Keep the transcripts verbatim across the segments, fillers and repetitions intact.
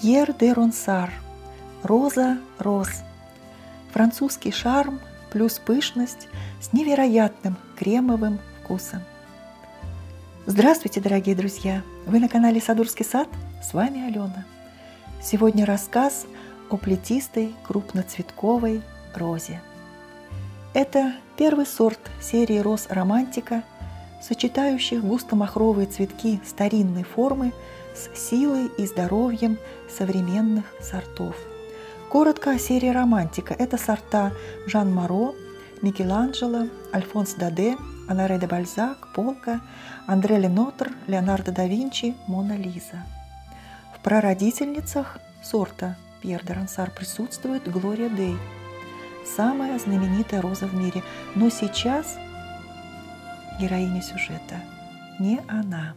Пьер де Ронсар. Роза роз. Французский шарм плюс пышность с невероятным кремовым вкусом. Здравствуйте, дорогие друзья! Вы на канале Садурский сад, с вами Алена. Сегодня рассказ о плетистой крупноцветковой розе. Это первый сорт серии роз романтика, сочетающих густо-махровые цветки старинной формы с силой и здоровьем современных сортов. Коротко о серии романтика. Это сорта Жан Моро, Микеланджело, Альфонс Даде, Оноре де Бальзак, Полка, Андре Ленотр, Леонардо да Винчи, Мона Лиза. В прародительницах сорта Пьер де Ронсар присутствует Глория Дей, самая знаменитая роза в мире. Но сейчас героиня сюжета не она.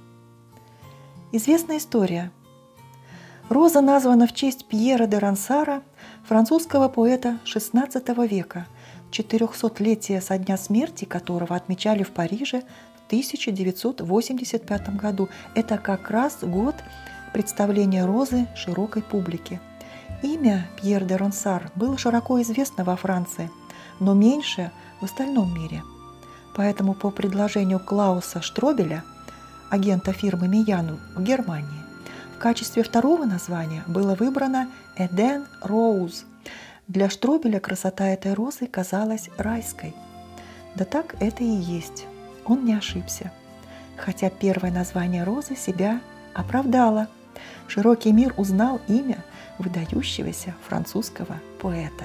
Известная история. Роза названа в честь Пьера де Ронсара, французского поэта шестнадцатого века, четырехсотлетие со дня смерти которого отмечали в Париже в тысяча девятьсот восемьдесят пятом году. Это как раз год представления розы широкой публике. Имя Пьер де Ронсар было широко известно во Франции, но меньше в остальном мире. Поэтому по предложению Клауса Штробеля, агента фирмы Мияну в Германии, в качестве второго названия было выбрано Эден Роуз. Для Штробеля красота этой розы казалась райской. Да так это и есть. Он не ошибся. Хотя первое название розы себя оправдало. Широкий мир узнал имя выдающегося французского поэта.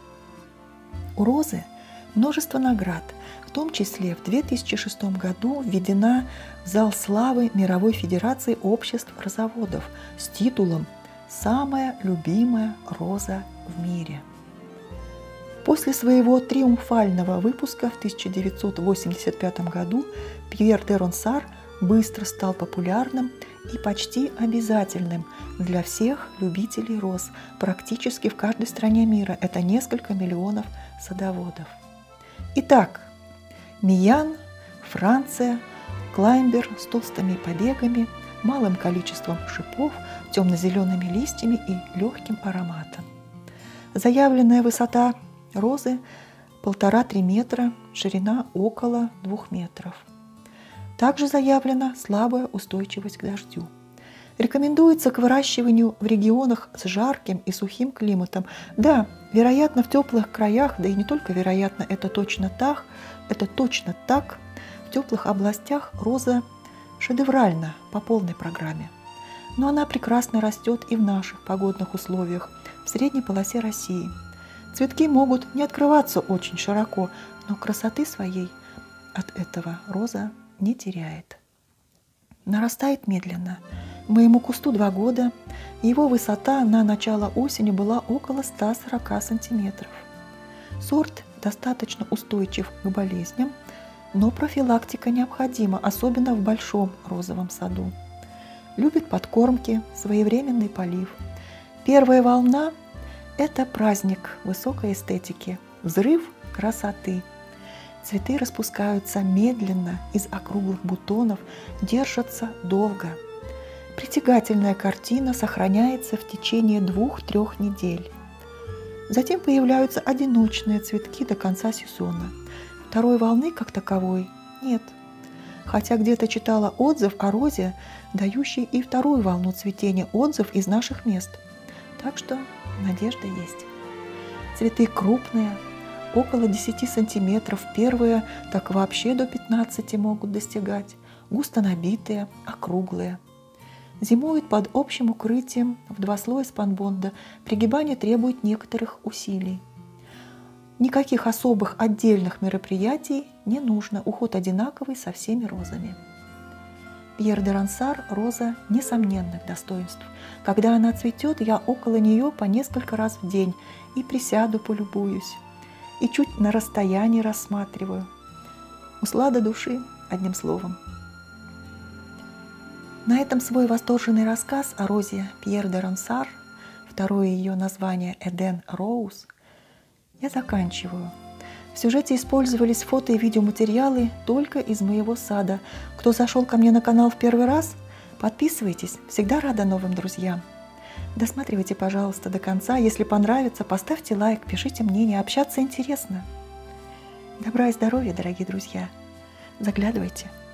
У розы множество наград. В том числе в две тысячи шестом году введена в зал славы Мировой Федерации обществ розоводов с титулом «Самая любимая роза в мире». После своего триумфального выпуска в тысяча девятьсот восемьдесят пятом году Пьер де Ронсар быстро стал популярным и почти обязательным для всех любителей роз. Практически в каждой стране мира это несколько миллионов садоводов. Итак, Миян, Франция, клаймбер с толстыми побегами, малым количеством шипов, темно-зелеными листьями и легким ароматом. Заявленная высота розы полтора-три метра, ширина около двух метров. Также заявлена слабая устойчивость к дождю. Рекомендуется к выращиванию в регионах с жарким и сухим климатом. Да, вероятно, в теплых краях, да и не только вероятно, это точно так, это точно так, в теплых областях роза шедевральна по полной программе. Но она прекрасно растет и в наших погодных условиях, в средней полосе России. Цветки могут не открываться очень широко, но красоты своей от этого роза не теряет. Нарастает медленно. Моему кусту два года, его высота на начало осени была около ста сорока сантиметров. Сорт достаточно устойчив к болезням, но профилактика необходима, особенно в большом розовом саду. Любит подкормки, своевременный полив. Первая волна – это праздник высокой эстетики, взрыв красоты. Цветы распускаются медленно, из округлых бутонов, держатся долго. Притягательная картина сохраняется в течение двух-трех недель. Затем появляются одиночные цветки до конца сезона. Второй волны как таковой нет. Хотя где-то читала отзыв о розе, дающей и вторую волну цветения, отзыв из наших мест. Так что надежда есть. Цветы крупные, около десяти сантиметров, первые так вообще до пятнадцати могут достигать, густо набитые, округлые. Зимуют под общим укрытием в два слоя спанбонда, пригибание требует некоторых усилий. Никаких особых отдельных мероприятий не нужно, уход одинаковый со всеми розами. Пьер де Ронсар – роза несомненных достоинств. Когда она цветет, я около нее по несколько раз в день и присяду, полюбуюсь, и чуть на расстоянии рассматриваю. Услада души, одним словом. На этом свой восторженный рассказ о розе Пьер де Ронсар, второе ее название Эден Роуз, я заканчиваю. В сюжете использовались фото и видеоматериалы только из моего сада. Кто зашел ко мне на канал в первый раз, подписывайтесь, всегда рада новым друзьям. Досматривайте, пожалуйста, до конца. Если понравится, поставьте лайк, пишите мнение, общаться интересно. Добра и здоровья, дорогие друзья. Заглядывайте.